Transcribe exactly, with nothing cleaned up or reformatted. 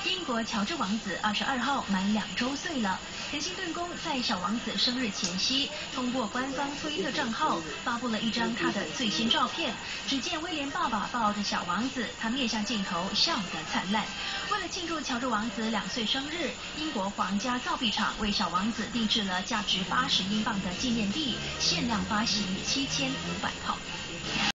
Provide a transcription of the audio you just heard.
英国乔治王子二十二号满两周岁了。肯辛顿宫在小王子生日前夕，通过官方推特账号发布了一张他的最新照片。只见威廉爸爸抱着小王子，他面向镜头笑得灿烂。为了庆祝乔治王子两岁生日，英国皇家造币厂为小王子定制了价值八十英镑的纪念币，限量发行七千五百套。